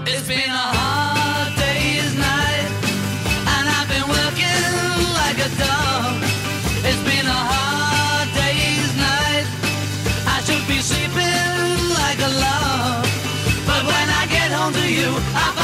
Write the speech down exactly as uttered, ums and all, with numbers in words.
It's been a hard day's night, and I've been working like a dog. It's been a hard day's night, I should be sleeping like a log. But when I get home to you, I